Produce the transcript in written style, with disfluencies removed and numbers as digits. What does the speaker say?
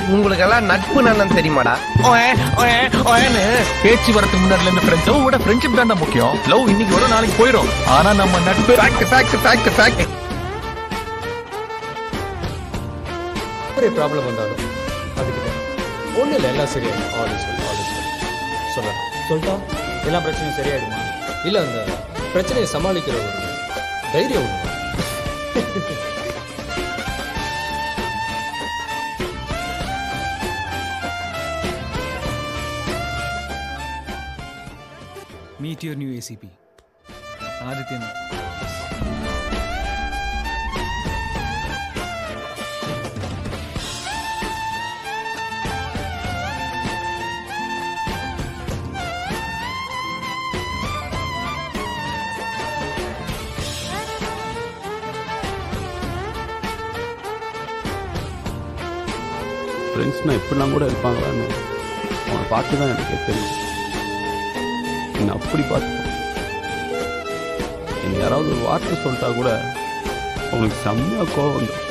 உங்களுக்கு எல்லாம் நட்பு நான் தெரியுமாடா? பேச்சு வரதுக்கு முன்னாடில இருந்து ஃப்ரெண்ட் லவ்வோட ஃப்ரெண்ட்ஷிப் தான் முக்கியம். லவ் இன்னைக்கு வரும் நாளைக்கு போயிடும். ஆனா நம்ம நட்பு ஒரே ப்ராப்ளம் வந்தாலும் அதுக்கிட்ட ஒன்றும் இல்லை, எல்லாம் சரியாயிடும். சொல்லிட்டா எல்லா பிரச்சனையும் சரியாயிடுமா? இல்லை அந்த பிரச்சனையை சமாளிக்கிற ஒரு தைரியம் உண்டு. Meet your new ACP, Adityan. ஃப்ரெண்ட்ஸ்னா இப்படிலாம் கூட இருப்பாங்களான்னு அவனை பார்த்து தான் எனக்கே தெரியும். என்னை அப்படி பார்த்து என்னை யாராவது ஒரு வார்த்தை சொல்லிட்டா கூட அவனுக்கு செம்மையாக கோவம் வந்துடும்.